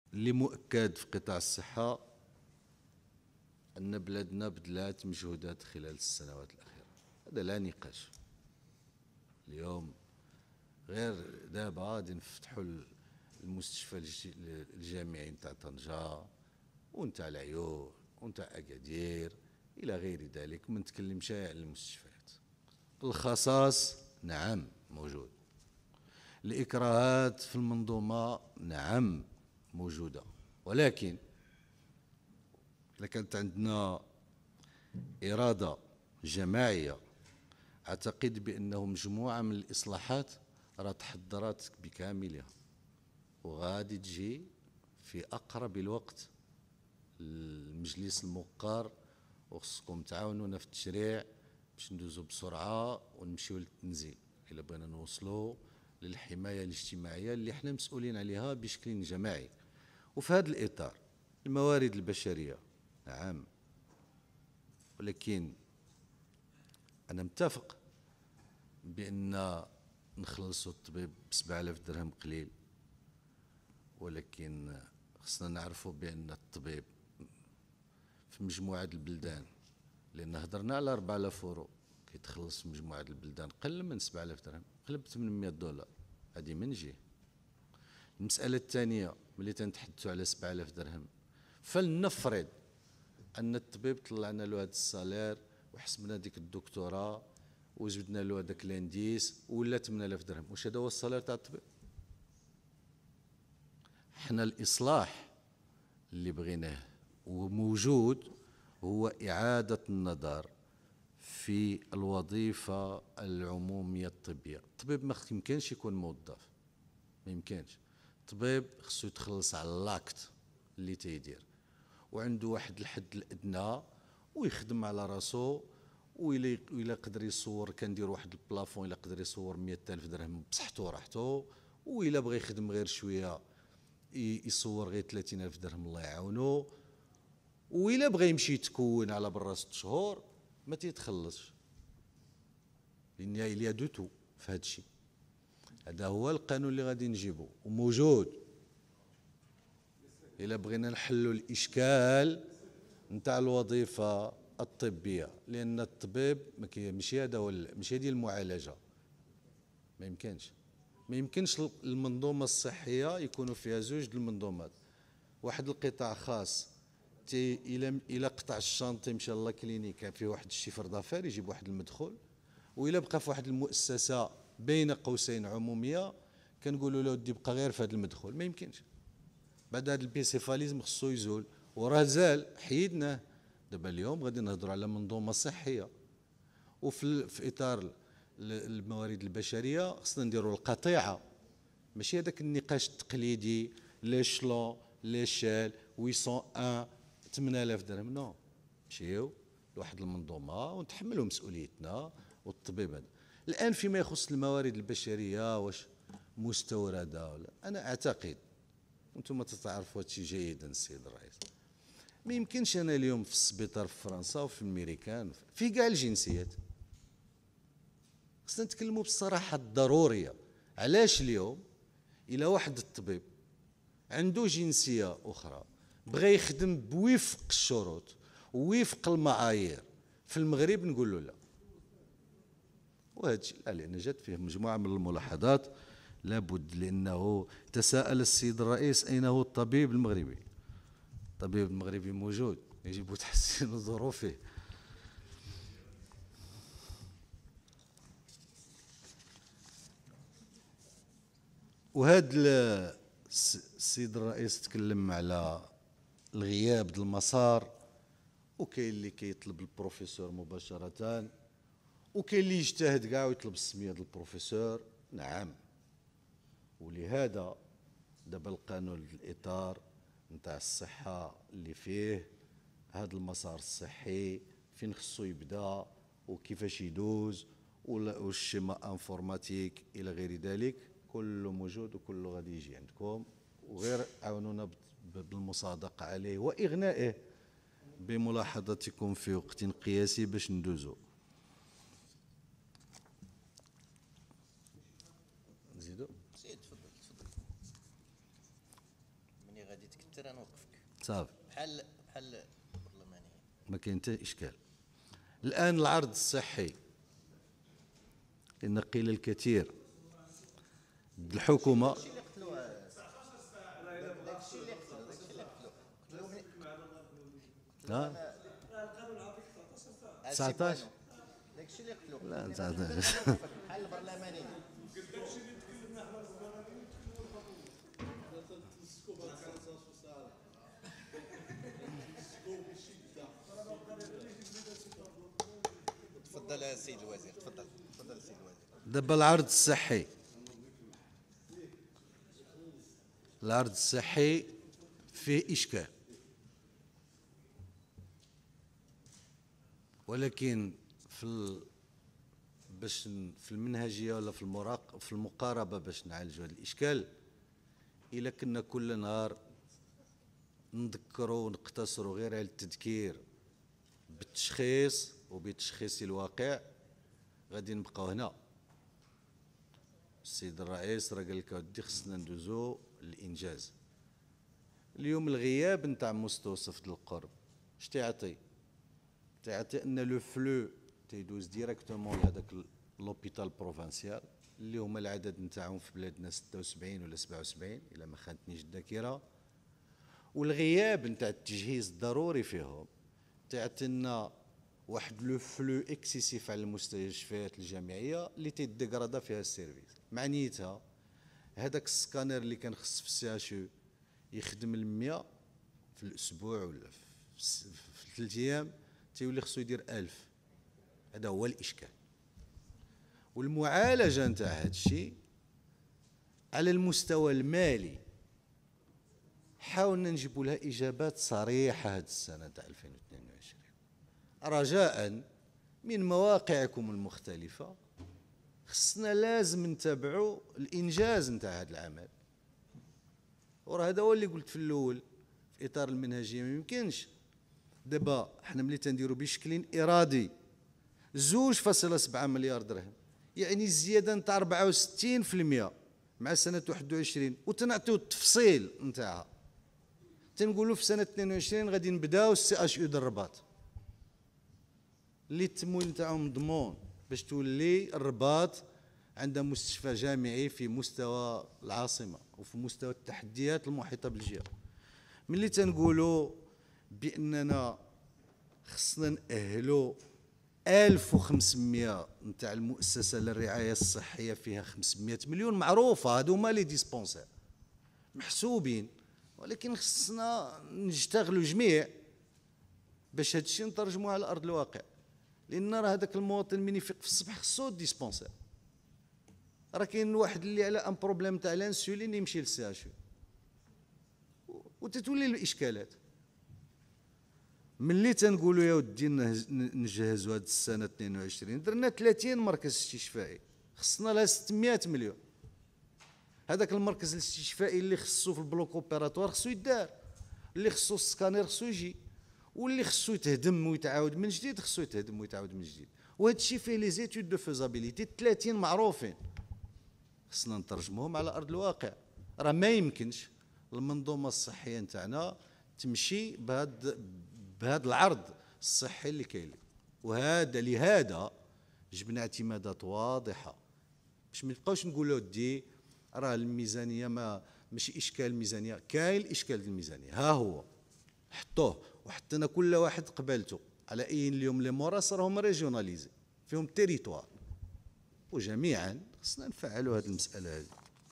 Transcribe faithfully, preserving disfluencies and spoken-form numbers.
اللي مؤكد في قطاع الصحة أن بلادنا بذلات مجهودات خلال السنوات الأخيرة، هذا لا نقاش. اليوم غير دابا غادي نفتحوا المستشفى الجامعي نتاع طنجة ونتاع العيون ونتاع أكادير إلى غير ذلك. ما نتكلمش على المستشفيات. الخصاص نعم موجود، الإكراهات في المنظومة نعم موجودة، ولكن إذا كانت عندنا إرادة جماعية أعتقد بأنه مجموعة من الإصلاحات راه تحضرت بكاملها وغادي تجي في أقرب الوقت. المجلس الموقر وخصكم تعاونونا في التشريع باش ندوزو بسرعة ونمشيو للتنزيل إلا بغينا نوصلو للحماية الاجتماعية اللي احنا مسؤولين عليها بشكل جماعي. وفي هذا الإطار الموارد البشرية نعم، ولكن أنا متفق بأن نخلصوا الطبيب بسبعة آلاف درهم قليل، ولكن خصنا نعرفوا بأن الطبيب في مجموعة البلدان، لأن هضرنا على أربعة آلاف أورو كيتخلص في مجموعة البلدان قل من سبعة آلاف درهم، قلب ثمانمائة دولار. هذه من جهة. المسألة الثانية ملي تنتحدثوا على سبعة آلاف درهم، فلنفرض أن الطبيب طلعنا له هذا السالير وحسبنا ديك الدكتوراه وجبدنا له هذاك لانديس ولا ثمانية آلاف درهم، واش هذا هو السالير تاع الطبيب؟ حنا الإصلاح اللي بغيناه وموجود هو إعادة النظر في الوظيفة العمومية الطبية. الطبيب ما يمكنش يكون موظف، ما يمكنش. الطبيب خصو يتخلص على اللاكت اللي تيدير وعنده واحد الحد الأدنى ويخدم على راسو، وإلا إلا قدر يصور كندير واحد البلافون، إلا قدر يصور مئة ألف درهم بصحته وراحته، وإلا بغى يخدم غير شوية يصور غير ثلاثين ألف درهم الله يعاونو، وإلا بغى يمشي يتكون على برا ست شهور ما تيتخلصش. لأن إليا دو تو في هذا الشيء. هذا هو القانون اللي غادي نجيبو وموجود. إلا بغينا نحلوا الإشكال نتاع الوظيفة الطبية، لأن الطبيب ماشي هذا هو ماشي هذه المعالجة، ما يمكنش. ما يمكنش المنظومة الصحية يكونوا فيها زوج المنظومات، واحد القطاع خاص تي الى الى قطع الشانطي مشى الله كلينيك فيه واحد الشيفر دافير يجيب واحد المدخول، والا بقى في واحد المؤسسة بين قوسين عمومية كنقولوا له ودي بقى غير في هذا المدخول. ما يمكنش. بعد هذا البيسيفاليزم خصو يزول وراه زال حيدناه. دابا اليوم غادي نهضروا على منظومة صحية، وفي في اطار الموارد البشريه خصنا نديروا القطيعه، ماشي هذاك النقاش التقليدي لي شلون لي شال ثمانمائة ثمانية آلاف درهم. نو، نمشيو لواحد المنظومه ونتحملوا مسؤوليتنا. والطبيب هذا الان فيما يخص الموارد البشريه واش مستورده ولا، انا اعتقد وانتم تتعرفوا هادشي جيدا السيد الرئيس، ما يمكنش انا اليوم في السبيطار في فرنسا وفي الميريكان في كاع الجنسيات. خصنا نتكلموا بالصراحه الضروريه. علاش اليوم الى واحد الطبيب عنده جنسيه اخرى بغى يخدم بوفق الشروط ووفق المعايير في المغرب نقول له لا؟ وهذا الشيء لان جات فيه مجموعه من الملاحظات لابد، لانه تساءل السيد الرئيس اين هو الطبيب المغربي؟ الطبيب المغربي موجود، يجب تحسين ظروفه. وهذا السيد الرئيس تكلم على الغياب ديال المسار، وكاين اللي كيطلب البروفيسور مباشرة، وكاين اللي يجتهد كاع ويطلب السمية ديال البروفيسور. نعم، ولهذا دابا القانون الإطار نتاع الصحة اللي فيه هذا المسار الصحي فين خصو يبدا وكيفاش يدوز والشيما انفورماتيك الى غير ذلك، كله موجود وكله غادي يجي عندكم، وغير عاونونا بالمصادقه عليه واغنائه بملاحظتكم في وقت قياسي باش ندوزو. نزيدو؟ سيد تفضل تفضل. مني غادي كثر نوقفك صافي بحال بحال البرلمانيين. ما كاين حتى اشكال. الان العرض الصحي ان قيل الكثير الحكومه داكشي اللي قتلوه داكشي اللي قتلوه داكشي اللي قتلوه ها تسعطاش داكشي اللي قتلوه لا تسعطاش بحال البرلمانيين. تفضل السيد الوزير، تفضل تفضل السيد الوزير. دابا العرض الصحي العرض الصحي فيه اشكال، ولكن في ال... باش في المنهجيه ولا في المراق في المقاربه باش نعالجوا هذا الاشكال، الا كنا كل نهار نذكروا ونقتصروا غير على التذكير بالتشخيص وبتشخيص الواقع، غادي نبقاو هنا. السيد الرئيس راه قال لك اودي خصنا ندوزو للانجاز. اليوم الغياب نتاع مستوصف ديال القرب اش تيعطي؟ تيعطي ان لو فلو تيدوز ديريكتومون لهذاك لوبيتال بروفانسيال اللي هما العدد نتاعهم في بلادنا ستة وسبعين ولا سبعة وسبعين الا ما خانتنيش الذاكره، والغياب نتاع التجهيز الضروري فيهم تعطي لنا واحد لو فلو اكسيسيف على المستشفيات الجامعيه اللي تيديغرادا فيها السيرفيس. معنيتها هذاك السكانير اللي كان خص في السي اش او يخدم المية في الاسبوع ولا في ثلاث ايام تيولي خصو يدير ألف. هذا هو الاشكال. والمعالجه نتاع هذا الشيء على المستوى المالي حاولنا نجيبوا لها اجابات صريحه هذه السنه تاع ألفين واثنين وعشرين رجاء من مواقعكم المختلفه. خصنا لازم نتابعوا الانجاز نتاع هذا العمل، وراه هذا هو اللي قلت في الاول في اطار المنهجيه. ما يمكنش دابا حنا ملي تنديروا بشكل ارادي زوج فاصلة سبعة مليار درهم، يعني الزياده نتاع أربعة وستين بالمئة مع سنه واحد وعشرين، وتنعطيو التفصيل نتاعها. تنقولوا في سنه اثنين وعشرين غادي نبداو السي اش يو ديال الرباط اللي التمويل نتاعهم مضمون باش تولي الرباط عندها مستشفى جامعي في مستوى العاصمه وفي مستوى التحديات المحيطه بالجهه. ملي تنقولوا باننا خصنا نأهلوا ألف وخمسمائة نتاع المؤسسه للرعايه الصحيه فيها خمسمائة مليون، معروفه هادو هما لي ديسبونسير محسوبين، ولكن خصنا نشتغلوا جميع باش هذا الشيء نترجموه على ارض الواقع. لان راه هذاك المواطن من يفيق في الصباح خصو ديسبونسير. راه كاين واحد اللي على ان بروبليم تاع الانسولين يمشي للسي اش وتتولي الاشكالات. ملي تنقولوا يا ودي نجهزوا هذه السنه اثنين وعشرين درنا ثلاثين مركز استشفائي خصنا لها ستمائة مليون. هذاك المركز الاستشفائي اللي خصو في البلوك اوبيراتوار خصو يدار، اللي خصو السكانير خصو يجي، واللي خصو يتهدم ويتعاود من جديد خصو يتهدم ويتعاود من جديد. وهذا الشيء فيه لي زيتود دو فيزابيليتي ثلاثين معروفين، خصنا نترجموهم على ارض الواقع. راه ما يمكنش المنظومه الصحيه نتاعنا تمشي بهذا بهذا العرض الصحي اللي كاين. وهذا لهذا جبنا اعتمادات واضحه باش ما نبقاوش نقولوا دي راه الميزانيه ما ماشي اشكال الميزانيه. كاين الاشكال ديال الميزانيه ها هو حطوه، وحطينا كل واحد قبالته على اي اليوم لي موراس راهم ريجيوناليزي فيهم تيريتوار، وجميعا خصنا نفعلوا هذه المساله هذه.